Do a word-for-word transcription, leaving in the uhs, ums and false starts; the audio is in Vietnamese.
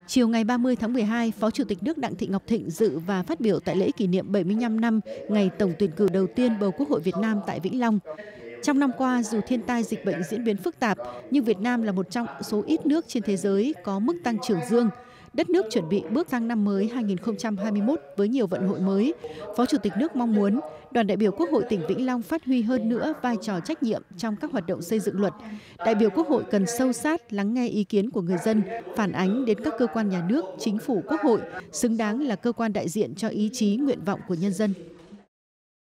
Chiều ngày ba mươi tháng mười hai, Phó Chủ tịch nước Đặng Thị Ngọc Thịnh dự và phát biểu tại lễ kỷ niệm bảy mươi lăm năm ngày tổng tuyển cử đầu tiên bầu Quốc hội Việt Nam tại Vĩnh Long. Trong năm qua, dù thiên tai dịch bệnh diễn biến phức tạp, nhưng Việt Nam là một trong số ít nước trên thế giới có mức tăng trưởng dương. Đất nước chuẩn bị bước sang năm mới hai nghìn không trăm hai mươi mốt với nhiều vận hội mới. Phó Chủ tịch nước mong muốn đoàn đại biểu Quốc hội tỉnh Vĩnh Long phát huy hơn nữa vai trò trách nhiệm trong các hoạt động xây dựng luật. Đại biểu Quốc hội cần sâu sát lắng nghe ý kiến của người dân, phản ánh đến các cơ quan nhà nước, chính phủ, Quốc hội, xứng đáng là cơ quan đại diện cho ý chí, nguyện vọng của nhân dân.